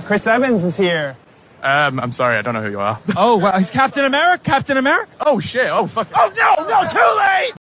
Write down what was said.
Chris Evans is here. I'm sorry, I don't know who you are. Oh, well, he's Captain America. Captain America? Oh, shit. Oh, fuck. Oh, no, too late!